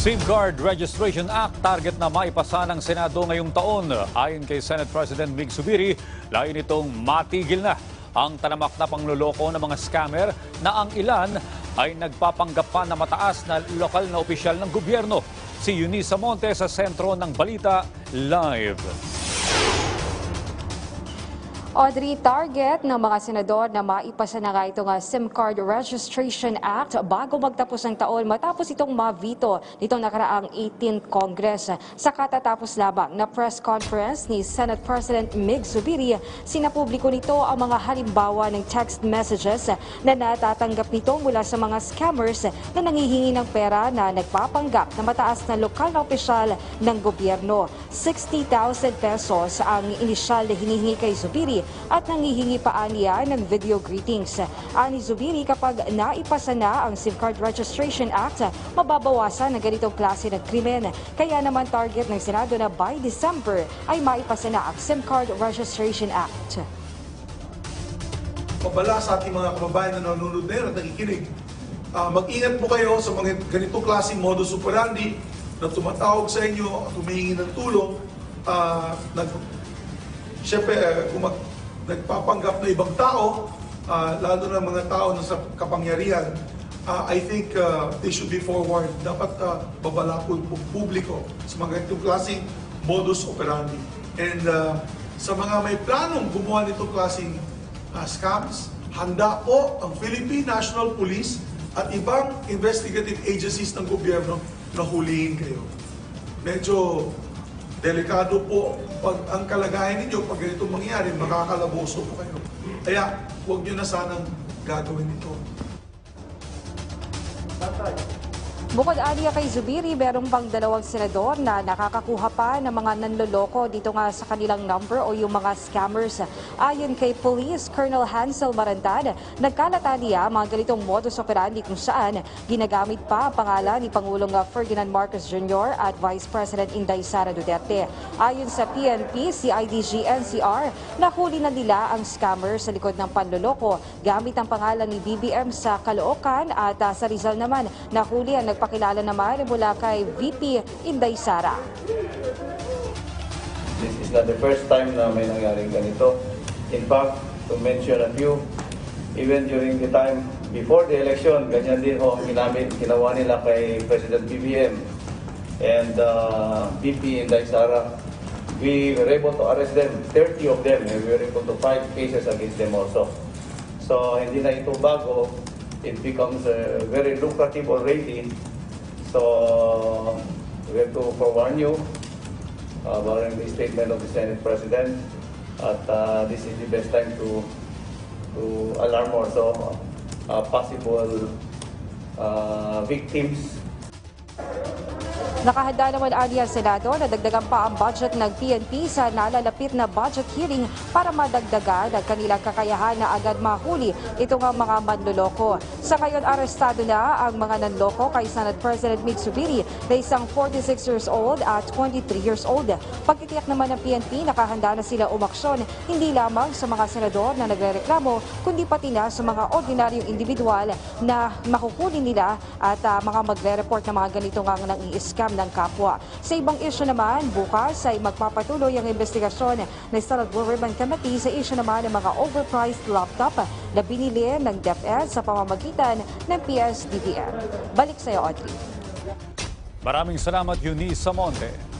SIM Card Registration Act target na maipasa ng Senado ngayong taon. Ayon kay Senate President Mig Zubiri, layo nitong matigil na ang talamak na pangloloko ng mga scammer na ang ilan ay nagpapanggap pa na mataas na lokal na opisyal ng gobyerno. Si Eunice Samonte sa sentro ng Balita Live. Audrey, target ng mga senador na maipasa na nga itong SIM Card Registration Act bago magtapos ng taon matapos itong ma-veto nitong nakaraang 18th Congress. Sa katatapos lamang na press conference ni Senate President Mig Zubiri, sinapubliko nito ang mga halimbawa ng text messages na natatanggap nito mula sa mga scammers na nangihingi ng pera na nagpapanggap na mataas na lokal na opisyal ng gobyerno. 60,000 pesos ang inisyal na hinihingi kay Zubiri at nangihingi pa niya ng video greetings. Ani Zubiri, kapag naipasa na ang SIM Card Registration Act, mababawasan ang ganitong klase ng krimen. Kaya naman target ng Senado na by December ay maipasa na ang SIM Card Registration Act. Pabala sa ating mga kababayan na nanonood na at nakikinig. Mag-ingat po kayo sa mga ganitong klaseng modus operandi na tumatawag sa inyo at humihingi ng tulong. Siyempre, kung nagpapanggap na ibang tao, lalo na mga tao na sa kapangyarihan, I think they should be forward. Dapat babala po yung publiko sa mga ganitong klaseng modus operandi. And sa mga may planong gumawa nitong klaseng scams, handa po ang Philippine National Police at ibang investigative agencies ng gobyerno na hulihin kayo. Medyo delikado po pag ang kalagayan ninyo pag ganitong mangyari, makakalaboso po kayo. Kaya huwag nyo na sanang gagawin ito. Bukod aniya kay Zubiri, merong pang dalawang senador na nakakakuha pa ng mga nanloloko dito nga sa kanilang number o yung mga scammers. Ayon kay Police Colonel Hansel Marantad, nagkalata niya mga ganitong modus operandi kung saan ginagamit pa ang pangalan ni Pangulong Ferdinand Marcos Jr. at Vice President Inday Sara Duterte. Ayon sa PNP, CIDG, NCR, nahuli na nila ang scammer sa likod ng panloloko gamit ang pangalan ni BBM sa Caloocan at sa Rizal naman nahuli ang nagpakilala naman mula kay VP Inday Sara. This is not the first time na may nangyaring ganito. In fact, to mention a few, even during the time before the election, ganyan din ho ginawa nila kay President BBM and VP Inday Sara. We were able to arrest them, 30 of them, and we were able to file cases against them also. So hindi na ito bago. It becomes very lucrative already. So we have to forewarn you about the statement of the Senate President. At this is the best time to alarm also possible victims. Nakahanda naman aniya ang Senado na dagdagan pa ang budget ng PNP sa nalalapit na budget hearing para madagdagan ang kanilang kakayahan na agad mahuli itong mga manloloko. Sa ngayon, arestado na ang mga nanloko kay Senate President Mig Zubiri na isang 46 years old at 23 years old. Pagtitiyak naman ng PNP, nakahanda na sila umaksyon hindi lamang sa mga senador na nagrereklamo, kundi pati na sa mga ordinaryong individual na makukunin nila at mga magre-report ng mga ganito nga nang-i-scam ng kapwa. Sa ibang isyu naman, bukas ay magpapatuloy ang investigasyon ng Senate Blue Ribbon Committee sa isyu naman ng mga overpriced laptop na binili ng DepEd sa pamamagitan ng PSDBM. Balik sa iyo, Audrey. Maraming salamat, Eunice Samonte.